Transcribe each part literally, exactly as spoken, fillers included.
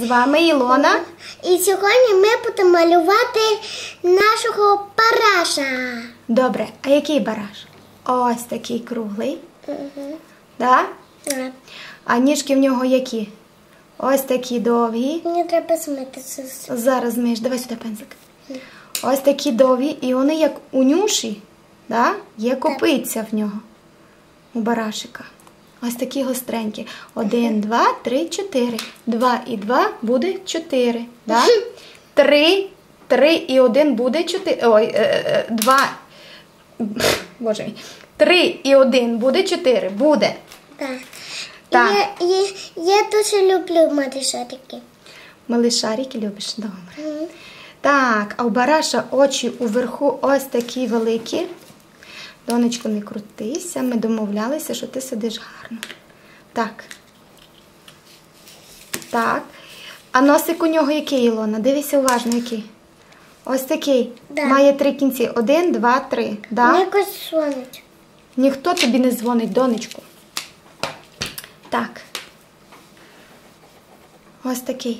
вами Ілона. І сьогодні ми будемо малювати нашого бараша. Добре, а який бараш? Ось такий круглий. Угу. Да? Так. А ніжки в нього які? Ось такі довгі. Мені треба змитися. Зараз змиєш, давай сюди пензик. Ось такі довгі, і вони як у нюші, да? Є копиця в нього, у барашика. Ось такі гостренькі. Один, два, три, чотири. Два і два буде чотири. Да? Три, три і один буде чотири. Ой, е, е, два. Боже мій. Три і один буде чотири. Буде. Так. Так. Я, я, я дуже люблю малишарики. Малишарики любиш? Добре. Угу. Так, а у бараша очі уверху ось такі великі. Донечко, не крутися, ми домовлялися, що ти сидиш гарно. Так. Так. А носик у нього який, Ілона? Дивися уважно, який. Ось такий. Да. Має три кінці. Один, два, три. Да? Якось дзвонить. Ніхто тобі не дзвонить, донечку. Так. Ось такий.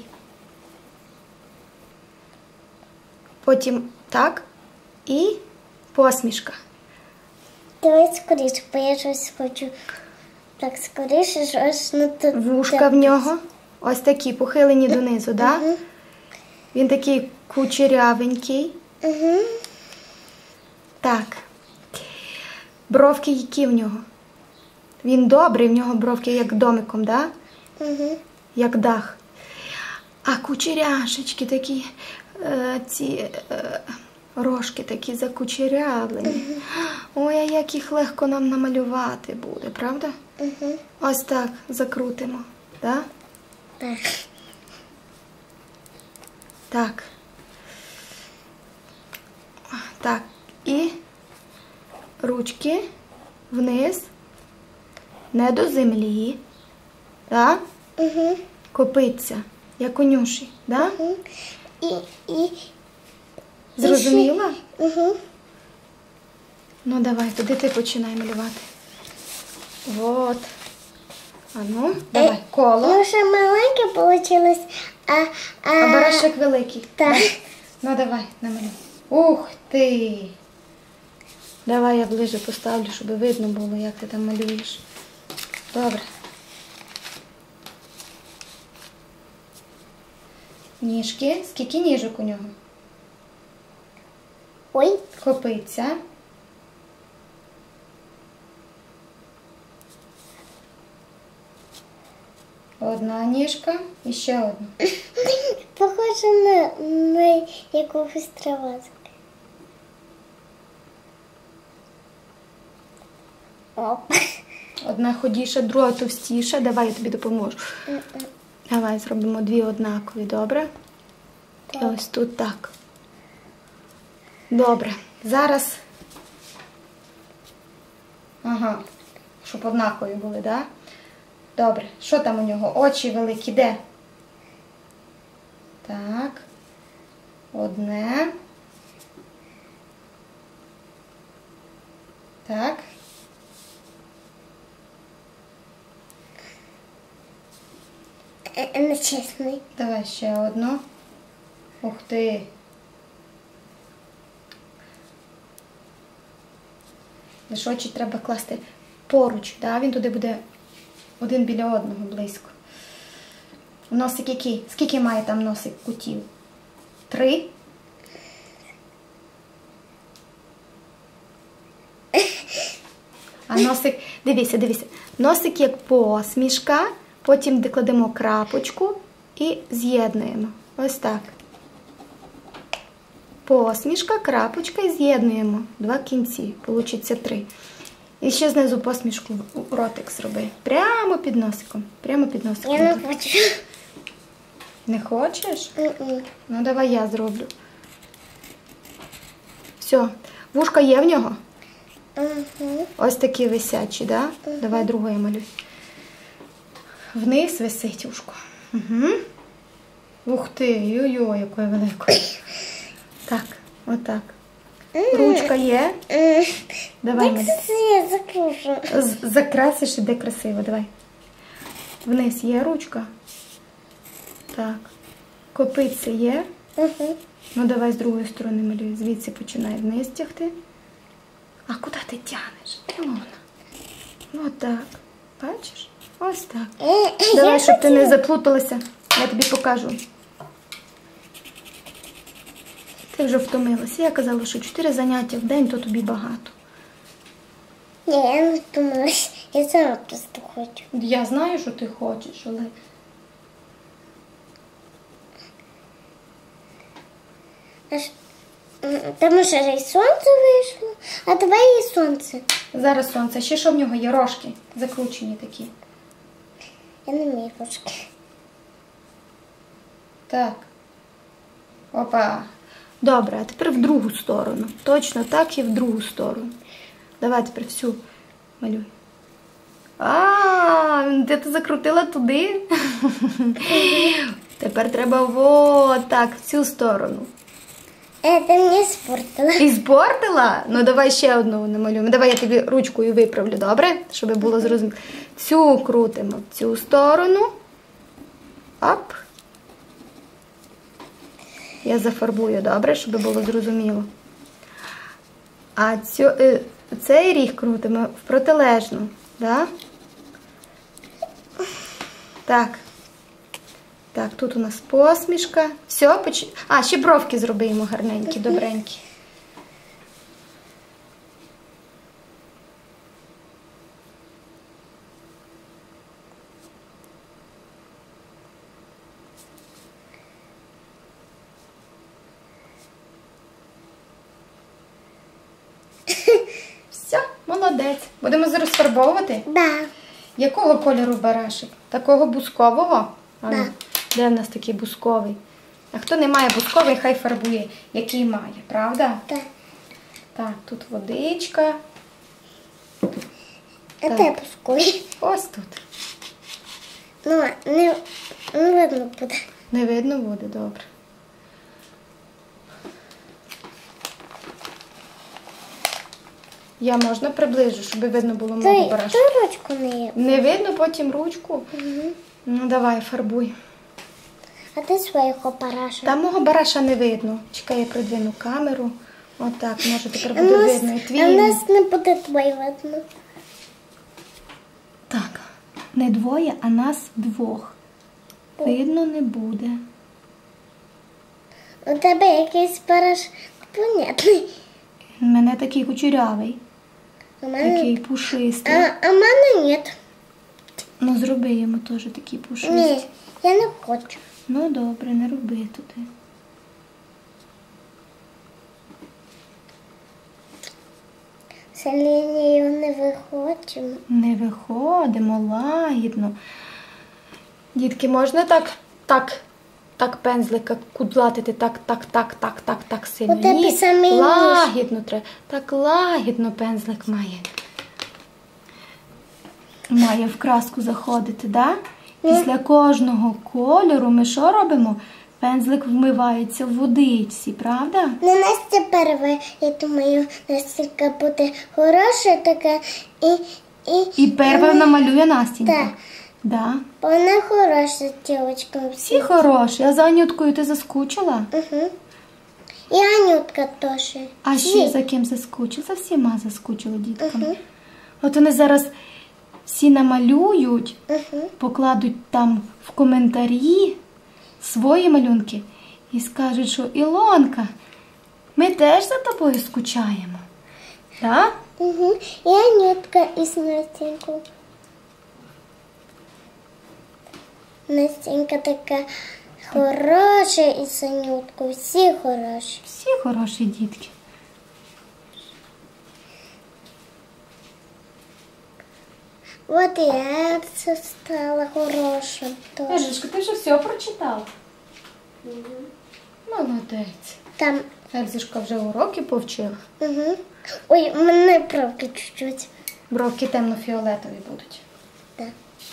Потім так. І посмішка. Давай скоріше, бо я щось хочу. Так, скоріше, щось на тут. Вушка в нього. Ось такі, похилені донизу, да? Угу. Він такий кучерявенький. Угу. Так. Бровки які в нього? Він добрий, в нього бровки як домиком, да? Угу. Як дах. А кучеряшечки такі, е, ці е, рожки такі закучерявлені. Угу. Ой, а як їх легко нам намалювати буде, правда? Угу. Ось так закрутимо, да? Так. Так. Так. І ручки вниз, не до землі, да? Угу. Копиться, як у нюші, да? Угу. І, і, Зрозуміла? Угу. Ну, давай, тоді ти починай малювати. Вот. А ну, давай, коло. Ну, ще маленьке вийшло, а... А, А барашек великий. Так. Да? Ну, давай, намалюй. Ух ти! Давай я ближе поставлю, щоб видно було, як ти там малюєш. Добре. Ніжки. Скільки ніжок у нього? Ой. Копиця. Одна ніжка і ще одна. Похоже на, на якогось травазика. Оп. Одна ходіша, друга товстіша. Давай я тобі допоможу. Давай зробимо дві однакові, добре? І ось тут так. Добре. Зараз. Ага. Щоб однакові були, так? Да? Добре. Що там у нього? Очі великі, де? Так. Одне. Так. Нечесний. Давай ще одну. Ух ти. Лише очі треба класти поруч, да? Він туди буде один біля одного близько. Носик який? Скільки має там носик кутів? Три? А носик, дивіться, дивіться. Носик як посмішка, потім кладемо крапочку і з'єднуємо. Ось так. Посмішка, крапочка і з'єднуємо. Два кінці. Получиться три. І ще знизу посмішку ротик зроби. Прямо під носиком. Прямо під носиком. Я не хочу. Не хочеш? Mm-mm. Ну, давай я зроблю. Все. Вушка є в нього? Uh-huh. Ось такі висячі, да? Uh-huh. Давай другу я малюю. Вниз висить вушко. Угу. Ух ти, йо-йо, якою великою. Так, отак. Ручка є? Давай, Як це я закрушу? Закрасиш, іде красиво, давай. Вниз є ручка. Так. Копитці є? Угу. Ну давай з другої сторони малюй. Звідси починай вниз тягти. А куди ти тягнеш? Ілона? Отак. Бачиш? Ось так. Давай, щоб ти не заплуталася. Я тобі покажу. Ти вже втомилася. Я казала, що чотири заняття в день, то тобі багато. Ні, я не втомилась. Я сама просто хочу. Я знаю, що ти хочеш, але... Аж... м, Там уже і сонце вийшло. А давай і сонце. Зараз сонце. Ще що в нього є? Рожки закручені такі. Я не вмію ручки. Так. Опа. Добре, а тепер в другу сторону. Точно так і в другу сторону. Давай тепер всю малюй. А, ти ти закрутила туди? Тепер треба вот так, в цю сторону. Е, ти мені спортила. І спортила? Ну давай ще одну намалюємо. Давай я тобі ручкою виправлю, добре? Щоб було зрозуміло. Цю крутимо в цю сторону. Оп. Я зафарбую, добре, щоб було зрозуміло. А цю, е, цей ріг крутимо в протилежну. Да? Так. Так, тут у нас посмішка. Все, поч... А, ще бровки зробимо гарненькі, добренькі. Все, молодець. Будемо зараз фарбовувати? Да. Якого кольору барашек? Такого бускового? А, Да. Де в нас такий бусковий? А хто не має бусковий, хай фарбує, який має, правда? Так. Так, тут водичка. А Так. де пускай? Ось тут. Ну, не, не видно буде. Не видно буде, добре. Я можна приближу, щоб видно було мого Ти, барашка. ти ручку не є. Не видно потім ручку? Угу. Ну давай, фарбуй. А ти свого параша. Там мого бараша не видно. Чекай, я придвину камеру. Отак, може тепер А буде нас, видно. І твій. а нас не буде твоє видно. Так, не двоє, а нас двох. Видно не буде. У тебе якийсь параш понятний. У мене такий кучерявий, У мене... такий А, пушистий. а в мене ні. Ну, зроби йому теж такий пушистий. Ні, я не хочу. Ну, добре, не роби туди. З лінією не виходимо. Не виходимо лагідно. Дітки, можна так, так, так пензлика кудлатити, так, так, так, так, так, так сильно? У тебе Ні, самий ніж. лагідно треба. Так лагідно пензлик має. Має в краску заходити, да? Після кожного кольору ми що робимо? Пензлик вмивається в водичці, правда? Ну, Настя перша, я думаю, Настя буде хороша така і... І, І перша намалює Настінька. Так. Да. Вона хороша дівчинка. Всі хороші. А за Анюткою ти заскучила? Угу. І Анютка теж. А ще Всі. за ким заскучила? За всіма заскучила дітками. Угу. От вони зараз всі намалюють, Угу. покладуть там в коментарі свої малюнки і скажуть, що Ілонка, ми теж за тобою скучаємо. Так? Угу. І Анютка із Настенькою. Настенька така хороша і з Анюткою. Всі хороші. Всі хороші дітки. От і Ельса стала хороша. теж. Ежечка, ти вже все прочитала? Молодець. Там. Ельзушка вже уроки повчила. Угу. Ой, у мене правки чуть-чуть. Бровки темно-фіолетові будуть. Так.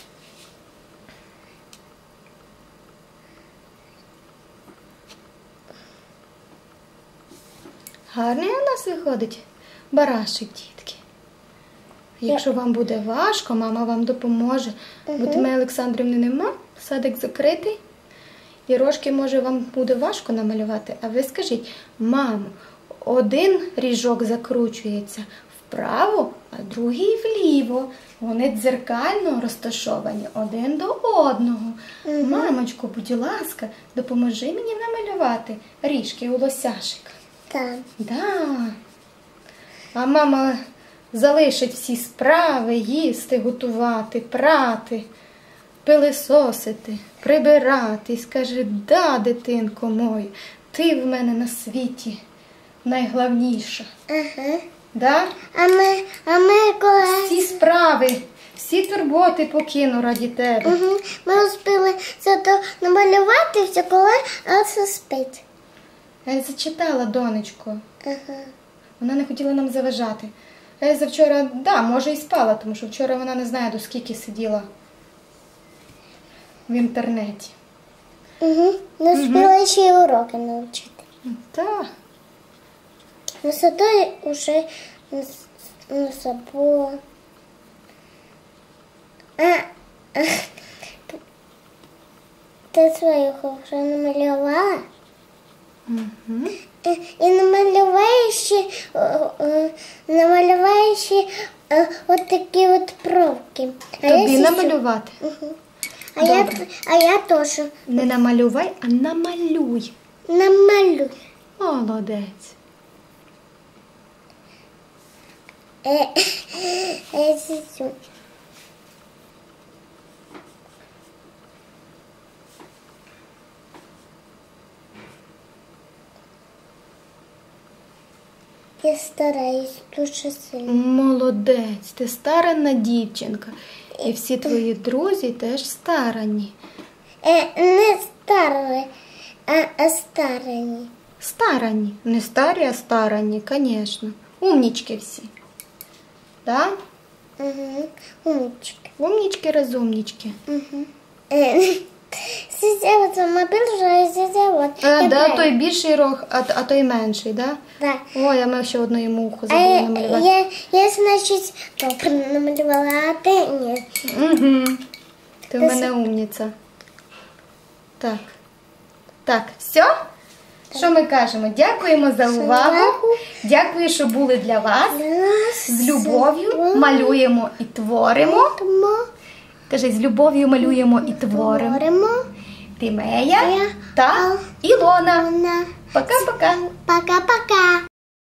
Гарний у нас виходить барашик, дітки. Якщо вам буде важко, мама вам допоможе. Бо Тими Олександрівни нема, садик закритий. І рожки, може, вам буде важко намалювати, а ви скажіть: мамо, один ріжок закручується вправо, а другий вліво. Вони дзеркально розташовані один до одного. Мгм. Мамочко, будь ласка, допоможи мені намалювати ріжки у лосяшика. Так. Да. А мама залишить всі справи: їсти, готувати, прати, пилисосити, прибирати. І скаже: да, дитинко моя, ти в мене на світі найголовніша. Ага. Да? А ми, а ми коли... Всі справи, всі турботи покину раді тебе. Угу. Ми успіли зато намалювати все, коли Елса спить. Я зачитала, донечко. Ага. Вона не хотіла нам заважати. Ельза вчора, да, може і спала, тому що вчора вона не знає, до скільки сиділа в інтернеті. Угу. Не успіла ще й уроки навчити. Так. На зато вже не, не забула. А, а, ти свою вже намалювала? Угу. І, і намалюваєш ще, о, о, намалюваєш ще о, от такі от провки. А я Тобі ще- намалювати? Угу. А я, Добре. а я теж Не намалювай, а намалюй. намалюю. Молодець. Е, е, зізю. Я стараюсь дуже сильно. Молодець, ти старанна дівчинка. І всі твої друзі теж старанні. Е, не старі, а, а старені. Старанні. Не старі, а старанні, звісно. Умнічки всі. Да? Угу. Умничка. Умнічки, розумнічки. Угу. Е, Сізя, от сама більша, сізя, от. А, Я да, правильно. той більший рог, а, а той менший, да? Да. Ой, а ми ще одної муху А забули я, намалювати. я, я, значить, добре намалювала, а ти ні. Угу. Ти в Ти мене умниця. Так. Так, все? Що ми кажемо? Дякуємо за увагу. увагу. Дякую, що були для вас. Нас З любов'ю малюємо і творимо. Тому Кажи, з любов'ю малюємо і творимо. творимо. Тимея Я, та Ал- Ілона. Вона. Пока-пока. Пока-пока.